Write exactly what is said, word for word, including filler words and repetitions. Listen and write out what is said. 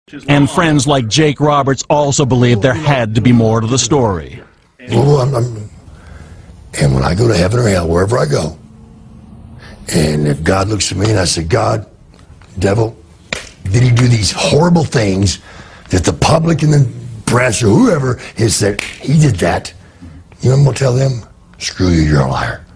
And friends like Jake Roberts also believed there had to be more to the story. Well, I'm, I'm, and when I go to heaven or hell, wherever I go, and if God looks at me and I say, God, devil, did he do these horrible things that the public and the press or whoever has said, he did that? You know what I'm going to tell them? Screw you, you're a liar.